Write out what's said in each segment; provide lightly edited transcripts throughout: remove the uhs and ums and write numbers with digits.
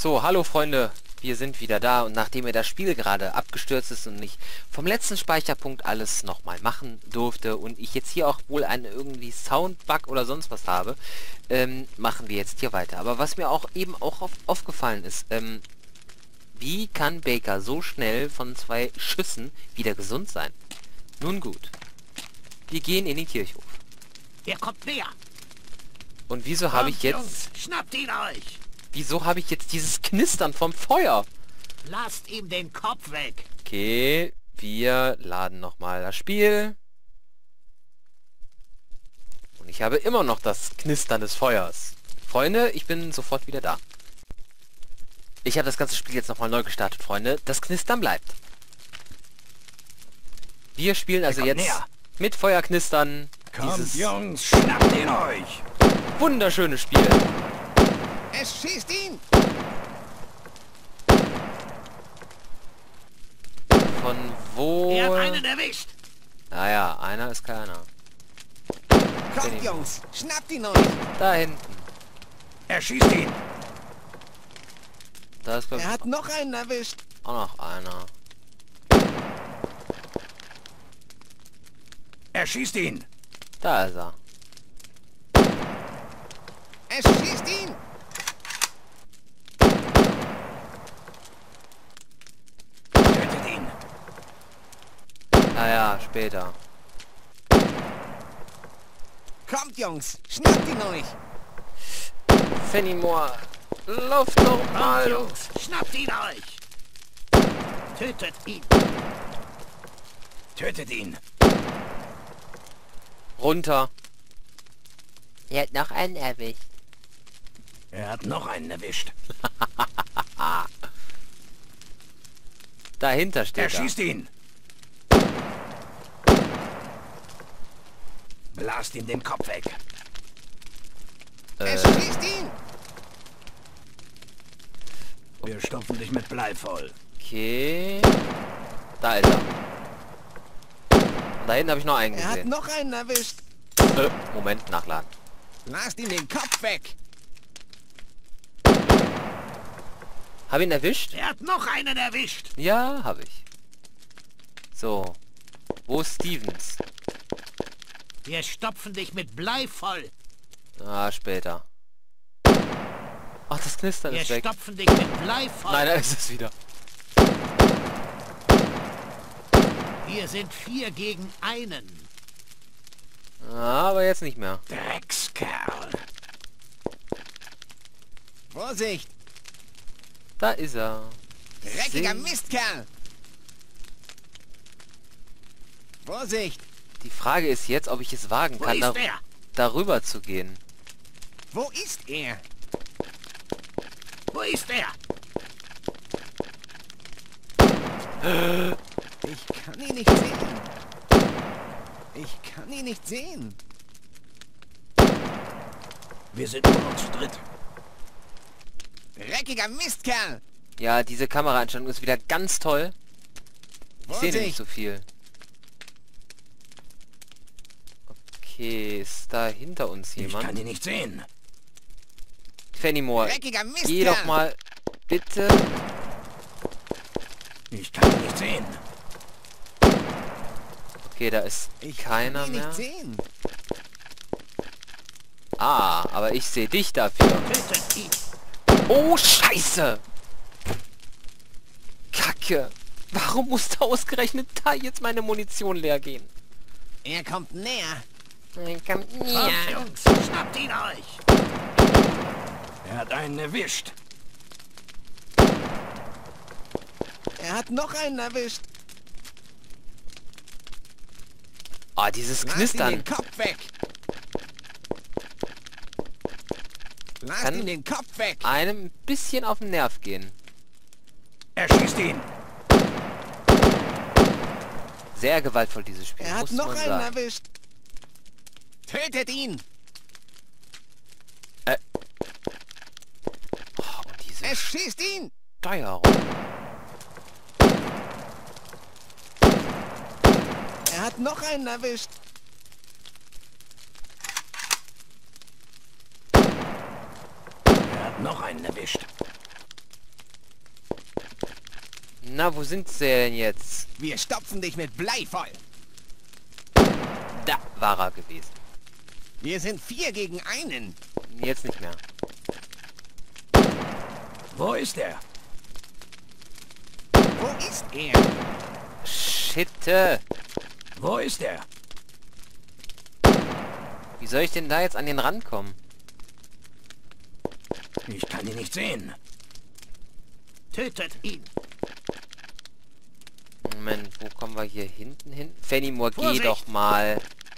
So, hallo Freunde, wir sind wieder da und nachdem mir das Spiel gerade abgestürzt ist und ich vom letzten Speicherpunkt alles nochmal machen durfte und ich jetzt hier auch wohl einen irgendwie Soundbug oder sonst was habe, machen wir jetzt hier weiter. Aber was mir auch eben auch aufgefallen ist, wie kann Baker so schnell von 2 Schüssen wieder gesund sein? Nun gut, wir gehen in den Kirchhof. Er kommt näher. Und wieso habe ich jetzt... Jungs, schnappt ihn euch. Wieso habe ich jetzt dieses Knistern vom Feuer? Lasst ihm den Kopf weg. Okay, wir laden nochmal das Spiel. Und ich habe immer noch das Knistern des Feuers. Freunde, ich bin sofort wieder da. Ich habe das ganze Spiel jetzt nochmal neu gestartet, Freunde. Das Knistern bleibt. Wir spielen also jetzt mit Feuerknistern Kommt, Jungs, schnappt ihn euch! wunderschönes Spiel. Es schießt ihn. Von wo... Er hat einen erwischt. Naja, einer ist keiner. Kommt, Jungs, schnappt ihn euch. Da hinten. Er schießt ihn! Da ist Er hat noch einen erwischt. auch noch einer. Er schießt ihn! Da ist er. Es schießt ihn. Tötet ihn! Naja, später. Kommt, Jungs, schnappt ihn euch. Fenimore, lauf doch Kommt, mal. Jungs, schnappt ihn euch. Tötet ihn. Tötet ihn! Runter. Er hat noch einen erwischt. Er hat noch einen erwischt. Dahinter Er steht er. schießt ihn! Blast ihm den Kopf weg! Es schießt ihn. Wir stopfen dich mit Blei voll. Okay. Da ist er. Und da hinten habe ich noch einen Er hat gesehen. noch einen erwischt. Moment, nachladen. Lasst ihm den Kopf weg. Habe ihn erwischt? Er hat noch einen erwischt. Ja, habe ich. So. Wo ist Stevens? Wir stopfen dich mit Blei voll. Ah, später. Ach, das Knistern Wir ist weg. stopfen dich mit Blei voll. Nein, da ist es wieder. Wir sind 4 gegen 1. Aber jetzt nicht mehr. Dreckskerl! Vorsicht. Da ist er. Dreckiger Sing- Mistkerl. Vorsicht. Die Frage ist jetzt, ob ich es wagen Wo kann, ist er? darüber zu gehen. Wo ist er? Wo ist er? Ich kann ihn nicht sehen. Ich kann ihn nicht sehen. Wir sind nur noch zu dritt. Dreckiger Mistkerl. Ja, diese Kameraeinstellung ist wieder ganz toll. Ich sehe Vorsicht. nicht so viel. Okay, ist da hinter uns Ich kann jemand? ihn nicht sehen. Fenimore, Dreckiger Mistkerl. geh doch mal, bitte. Ich kann ihn nicht sehen. Okay, da ist Ich keiner kann ihn mehr. nicht sehen. Ah, aber ich sehe dich dafür. Tötet ihn. Oh, Scheiße! Kacke! Warum musste ausgerechnet da jetzt meine Munition leer gehen? Er kommt näher. Kommt Kommt, Jungs, schnappt ihn euch. Er hat einen erwischt. Er hat noch einen erwischt. Ah, dieses Lasst ihm Knistern. den Kopf weg. Lasst Kann- ihm den Kopf weg. Einem ein bisschen auf den Nerv gehen. Er schießt ihn! Sehr gewaltvoll, dieses Spiel, Er hat muss noch man einen sagen. erwischt. Tötet ihn. Oh, und diese Es schießt ihn. Steuerung. Er hat noch einen erwischt. Er hat noch einen erwischt. Na, wo sind sie denn jetzt? Wir stopfen dich mit Blei voll. Da war er gewesen. Wir sind 4 gegen 1. Jetzt nicht mehr. Wo ist er? Wo ist er? Schitte. Wo ist er? Wie soll ich denn da jetzt an den Rand kommen? Ich kann ihn nicht sehen. Tötet ihn. Moment, wo kommen wir hier hinten hin? Fenimore, geh Vorsicht! doch mal.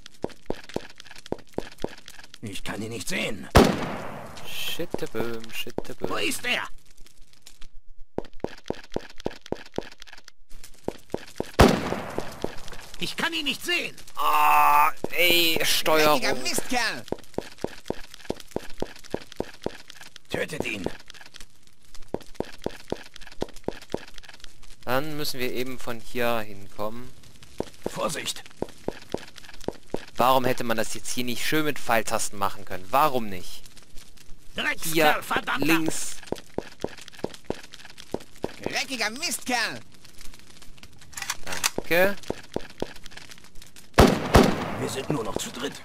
Ich kann ihn nicht sehen. Schitteböhm, Wo Schitteböhm. ist er? Ich kann ihn nicht sehen. Ah, ey, Steuerung. Dreckiger Mistkerl. Tötet ihn. Dann müssen wir eben von hier hinkommen. Vorsicht. Warum hätte man das jetzt hier nicht schön mit Pfeiltasten machen können? Warum nicht? Hier, Dreckskerl, verdammter. links. Dreckiger Mistkerl. Danke. Wir sind nur noch zu dritt.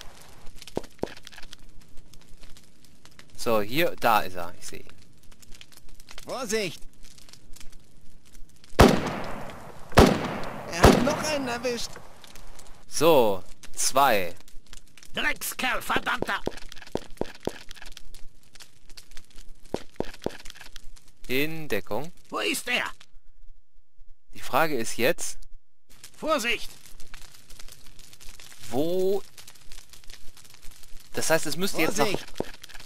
So, hier, da ist er. Ich sehe ihn. Vorsicht. Er hat noch einen erwischt. So, 2. Dreckskerl, verdammter. In Deckung. Wo ist er? Die Frage ist jetzt, Vorsicht. wo... Das heißt, es müsste jetzt noch... Vorsicht.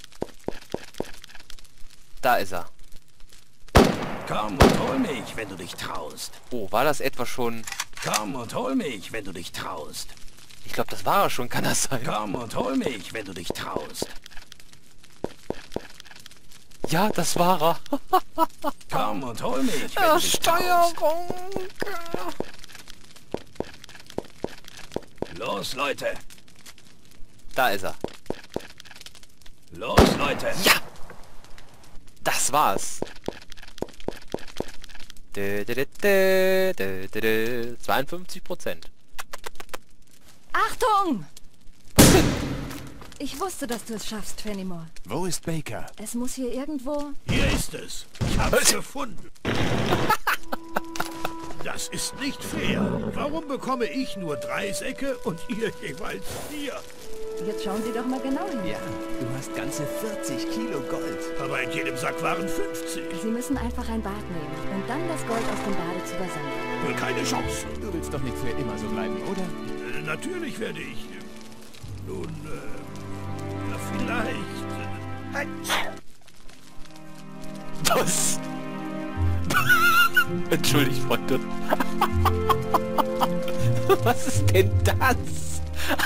Da ist er. Komm und hol mich, wenn du dich traust. Oh, war das etwa schon... Komm und hol mich, wenn du dich traust. Ich glaube, das war er schon, kann das sein? Komm und hol mich, wenn du dich traust. Ja, das war er. Komm und hol mich, wenn du dich traust. Steuerung. Los, Leute. Da ist er. Los, Leute. Ja! Das war's. 52%. Achtung! Ich wusste, dass du es schaffst, Fenimore. Wo ist Baker? Es muss hier irgendwo... Hier ist es. Ich hab's gefunden. Das ist nicht fair. Warum bekomme ich nur 3 Säcke und ihr jeweils 4? Jetzt schauen Sie doch mal genau hin. Ja, du hast ganze 40 Kilo Gold. Aber in jedem Sack waren 50. Sie müssen einfach ein Bad nehmen und dann das Gold aus dem Badezimmer sammeln. Wohl keine Chance. Du willst doch nicht für immer so bleiben, oder? Natürlich werde ich... Nun, ja, vielleicht... Was? Entschuldigt, Freunde. Was ist denn das?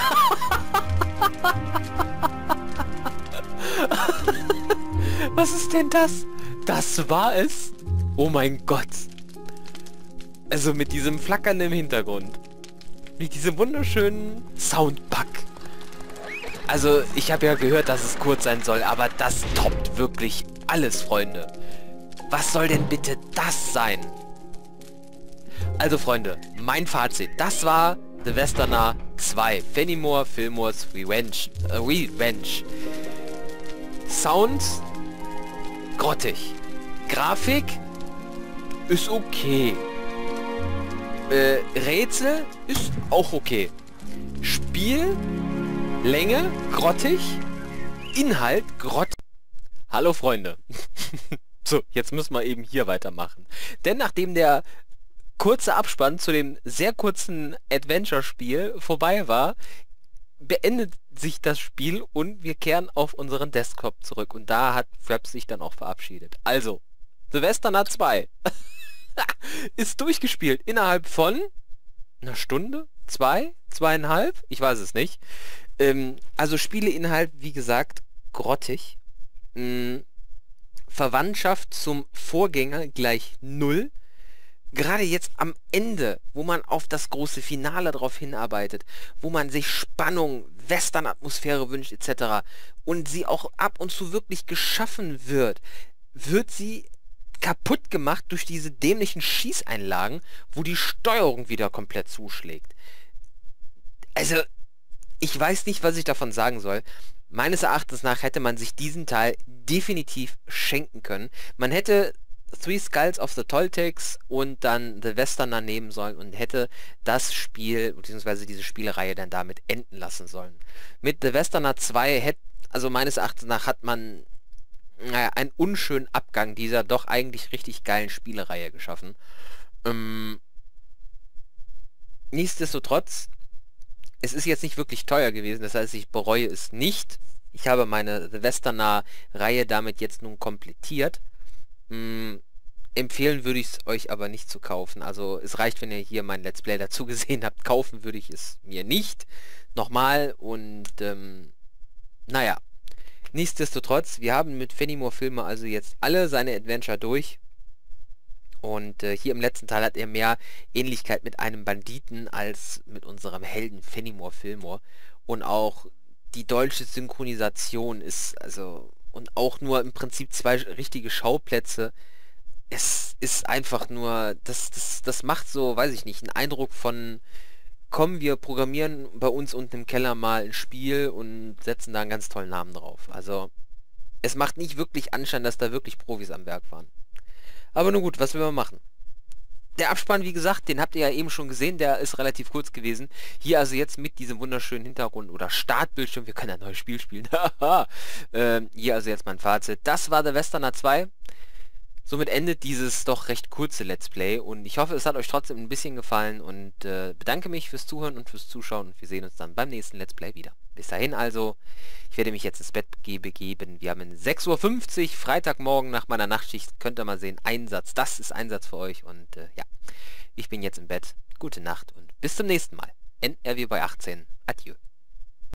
Was ist denn das? Das war es? Oh mein Gott. Also mit diesem Flackern im Hintergrund. Mit diesem wunderschönen Soundpack. Also ich habe ja gehört, dass es kurz sein soll, aber das toppt wirklich alles, Freunde. Was soll denn bitte das sein? Also Freunde, mein Fazit. Das war The Westerner 2. Fenimore Fillmore's Revenge. Sound grottig. Grafik ist okay. Rätsel ist auch okay. Spiel, Länge, grottig. Inhalt, grottig. Hallo Freunde. So, jetzt müssen wir eben hier weitermachen. Denn nachdem der kurze Abspann zu dem sehr kurzen Adventure-Spiel vorbei war, beendet sich das Spiel und wir kehren auf unseren Desktop zurück. Und da hat Fraps sich dann auch verabschiedet. Also, The Westerner 2 ist durchgespielt innerhalb von einer Stunde, 2,5, ich weiß es nicht. Also Spieleinhalt, wie gesagt, grottig. Verwandtschaft zum Vorgänger gleich 0. Gerade jetzt am Ende, wo man auf das große Finale drauf hinarbeitet, wo man sich Spannung, Western-Atmosphäre wünscht etc. und sie auch ab und zu wirklich geschaffen wird, wird sie kaputt gemacht durch diese dämlichen Schießeinlagen, wo die Steuerung wieder komplett zuschlägt. Also, ich weiß nicht, was ich davon sagen soll. Meines Erachtens nach hätte man sich diesen Teil definitiv schenken können. Man hätte Three Skulls of the Toltecs und dann The Westerner nehmen sollen und hätte das Spiel, beziehungsweise diese Spielereihe dann damit enden lassen sollen. Mit The Westerner 2 also meines Erachtens nach hat man einen unschönen Abgang dieser doch eigentlich richtig geilen Spielereihe geschaffen. Nichtsdestotrotz, es ist jetzt nicht wirklich teuer gewesen, das heißt, ich bereue es nicht. Ich habe meine The Westerner-Reihe damit jetzt nun komplettiert. Empfehlen würde ich es euch aber nicht zu kaufen. Also es reicht, wenn ihr hier mein Let's Play dazu gesehen habt. Kaufen würde ich es mir nicht. Nochmal und naja. Nichtsdestotrotz, wir haben mit Fenimore Filme also jetzt alle seine Adventure durch. Und hier im letzten Teil hat er mehr Ähnlichkeit mit einem Banditen als mit unserem Helden Fenimore Fillmore. Und auch die deutsche Synchronisation ist also... Und auch nur im Prinzip 2 richtige Schauplätze. Es ist einfach nur... Das macht so, weiß ich nicht, einen Eindruck von... Komm, wir programmieren bei uns unten im Keller mal ein Spiel und setzen da einen ganz tollen Namen drauf. Also, es macht nicht wirklich Anschein, dass da wirklich Profis am Werk waren. Aber nun gut, was will man machen? Der Abspann, wie gesagt, den habt ihr ja eben schon gesehen, der ist relativ kurz gewesen. Hier also jetzt mit diesem wunderschönen Hintergrund oder Startbildschirm, wir können ein neues Spiel spielen. Hier also jetzt mein Fazit. Das war The Westerner 2. Somit endet dieses doch recht kurze Let's Play und ich hoffe, es hat euch trotzdem ein bisschen gefallen und bedanke mich fürs Zuhören und fürs Zuschauen und wir sehen uns dann beim nächsten Let's Play wieder. Bis dahin also, ich werde mich jetzt ins Bett begeben. Wir haben 6:50 Uhr, Freitagmorgen nach meiner Nachtschicht, könnt ihr mal sehen, Einsatz, das ist Einsatz für euch und ja, ich bin jetzt im Bett. Gute Nacht und bis zum nächsten Mal. NRW bei 18. Adieu.